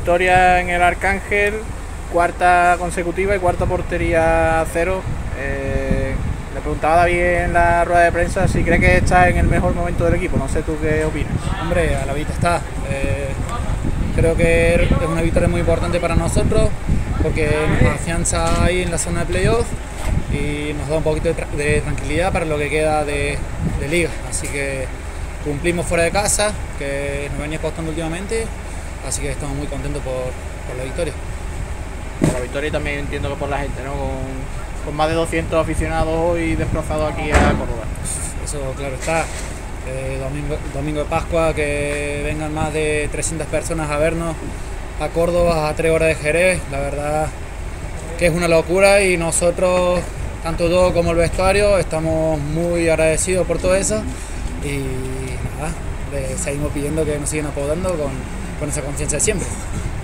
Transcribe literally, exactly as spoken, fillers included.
victoria en el Arcángel, cuarta consecutiva y cuarta portería a cero. Eh, le preguntaba a David en la rueda de prensa si cree que está en el mejor momento del equipo. No sé tú qué opinas. Hombre, a la vista está. Eh, creo que es una victoria muy importante para nosotros porque nos afianza ahí en la zona de playoff y nos da un poquito de, tra de tranquilidad para lo que queda de, de liga. Así que cumplimos fuera de casa, que nos venía costando últimamente, así que estamos muy contentos por, por la victoria. Por la victoria y también entiendo que por la gente, ¿no? Con, con más de doscientos aficionados hoy desplazados aquí a Córdoba. Eso claro está. Eh, domingo, domingo de Pascua, que vengan más de trescientas personas a vernos a Córdoba a tres horas de Jerez, la verdad que es una locura y nosotros, tanto yo como el vestuario, estamos muy agradecidos por todo eso y nada, le seguimos pidiendo que nos sigan apoyando con, con esa confianza de siempre.